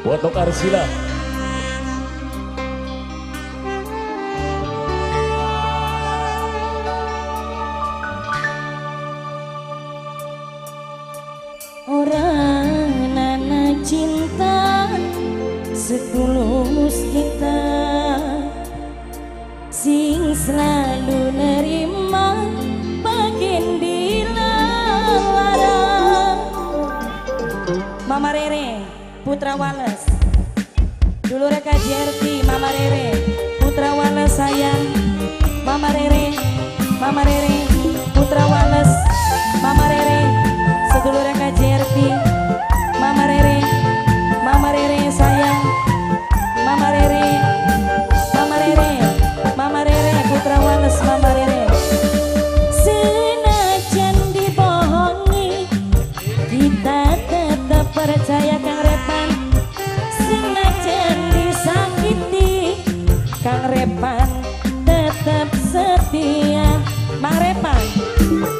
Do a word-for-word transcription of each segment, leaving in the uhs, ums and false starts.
Botok Arsila. Orang nana cinta setulus kita, sing selalu nerima bagian dilarang. Mama Rere Putra Wales, dulu reka J R T. Mama Rere Putra Wales sayang. Mama Rere, Mama Rere Putra Wales, Mama Rere sedulur reka J R T. Mama Rere, Mama Rere sayang. Mama Rere, Mama Rere, Mama Rere Putra Wales, Mama Rere. Senajan dibohongi, kita tetap percaya Kang Repan. Senajan disakiti, Kang Repan tetap setia. Mang Repan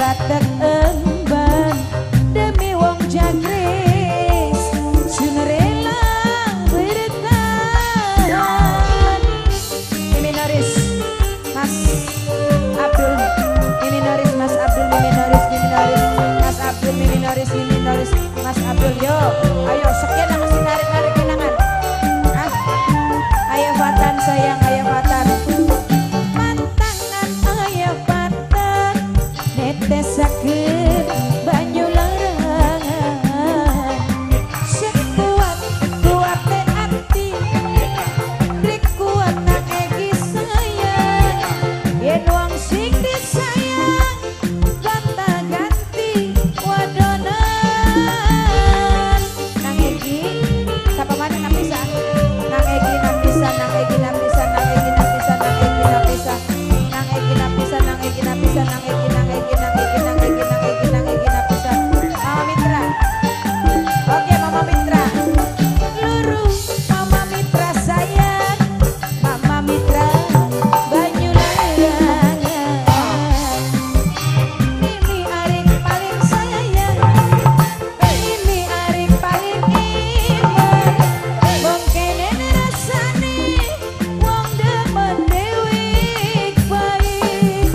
batek emban demi wong jagris sun rela bertahan. Miminoris Mas Abdul, Miminoris Mas Abdul, Miminoris, Miminoris Mas Abdul, Miminoris, Miminoris Mas Abdul. Yo, ayo sekian yang mesti narik-narik kenangan. Ah, ayo Fatan sayang, ayo Fatan. Mantangan ayo Fatan, netesakeun banyu larangan. Sekuat kuat teh ati, trik kuat nak egi sayang. Yen wong sing disayang ganta-ganti wadonan. Nang egi sapa mana nang bisa? Nang egi nang bisa, nang egi nang bisa, nang egi nang bisa, nang egi nang bisa. Nang egi nang bisa, nang egi nang bisa, nang egi nang egi nang egi nang egi nang egi nang egi nang bisa. Mama Mitra. Oke Mama Mitra. Luru Mama Mitra sayang. Mama Mitra banyu larangan. Mimi Arik paling sayang. Mimi Arik paling iman. Wong kene rasane wong demen dewek baik.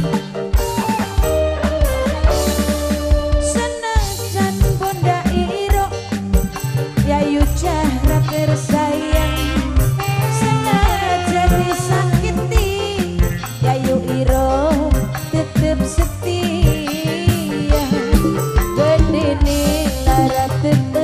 Senajan Bunda Iro Yayu cara tersayang, senajan disakiti Yayu Iro tetep setia. Gede nih lara tetep